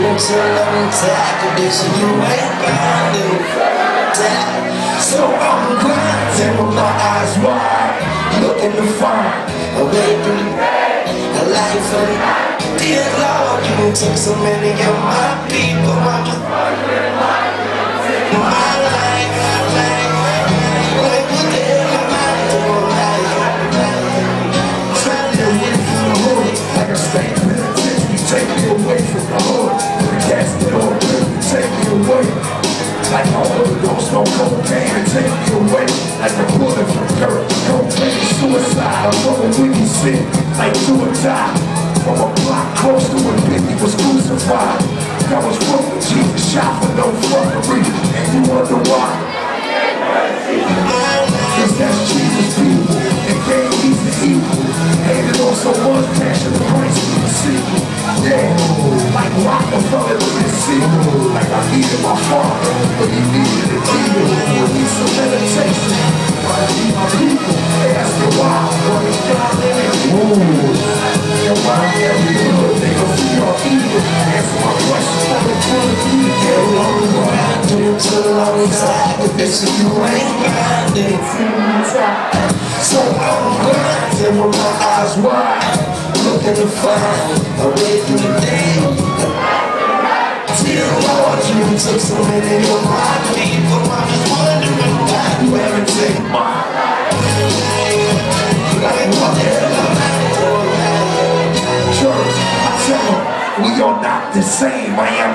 It's a long time, so you ain't bound to die. So I'm grinding with my eyes wide, looking to find a way through a life of dear Lord, you took so many of my people, my life. Like what the hell am I doing? Trying to get from the hood, like a state penitentiary, take me away from the hood. Cast it on me, take me away. Like my overdose, no cocaine, and take me away. Like a bullet from dirt, cocaine, suicide. I'm rolling with you, sick, like do or die. From a block close to when Biggie was crucified. I was broke with Jesus, shot for no fuckery. And you wonder why? Cause that's Jesus' people, and gave he's the evil. Hated on so much, passion the price for the sequel. Yeah, like Rockefeller with his sequel. Like I needed my father, but he needed a demon. We need some meditation. I need my people, ask me why. But it's down in the woods. And why every hood, nigga, we are evil. Answer my question, I'm in front of you. Yeah, long ride, do it till the long time. But this is you ain't grinding. So I'm grinding with my eyes wide, looking to find a way through the day. Dear Lord, you took so many of my people. I'm just wondering why you ever take my life. Like what the hell am I doing? Church, I tell them, we are not the same, I am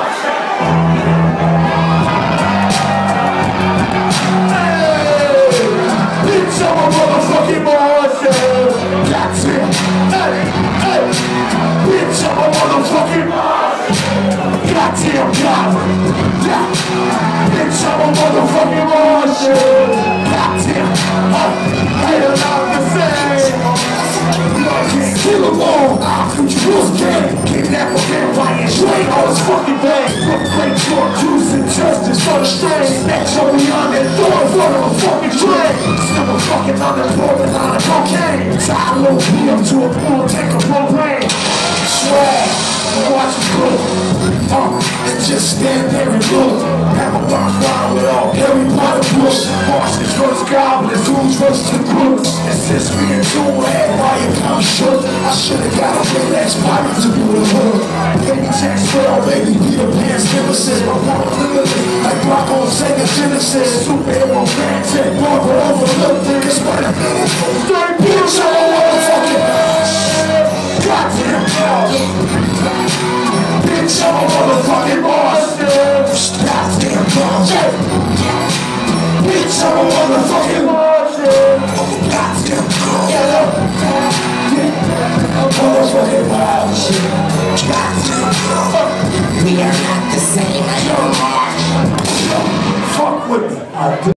bitch, I'm a motherfucking monster. That's it. Hey, hey. Bitch, I'm a motherfucking monster. Goddamn God. Yeah. Bitch, I'm a motherfucking monster. Goddamn. They are not the same. Kill them all. I'll shoot you rules again. Kidnap a vampire and drain all his fucking veins. Great drug use and justice for the strain. Snatch on me on that door in front of a fucking train. Still a fucking unemployment on a cocaine. Tie a little pee up to a pool, take a propane. Swag, watch it go. And just stand there and look. Have a box round with all Harry Potter books. Martians versus goblins, who's versus the crooks. And since we in two head, why you come shook? I should've got a relax pirate to do the hood. Baby Jack Sparrow, baby Peter Pan, Stevenson. I want to live like Rock on Sega Genesis. Superhero fan, take more but overlooked it. Cause what a straight bitch, I'm a motherfucking goddamn bitch, I'm a motherfucking monster. Goddamn monster. Bitch, I'm a motherfucking monster. Goddamn monster. Motherfucking monster. Goddamn. We are not the same. Fuck with me.